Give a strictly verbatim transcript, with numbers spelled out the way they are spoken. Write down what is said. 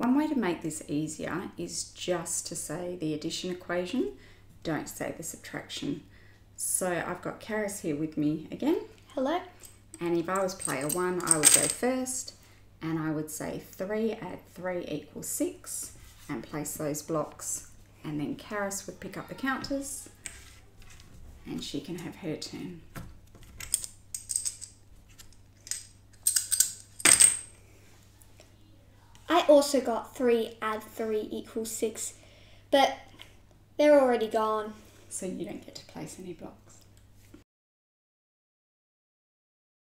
One way to make this easier is just to say the addition equation, don't say the subtraction. So I've got Karis here with me again. Hello. And if I was player one, I would go first and I would say three add three equals six and place those blocks. And then Karis would pick up the counters and she can have her turn. I also got three add three equals six, but they're already gone. So you don't get to place any blocks.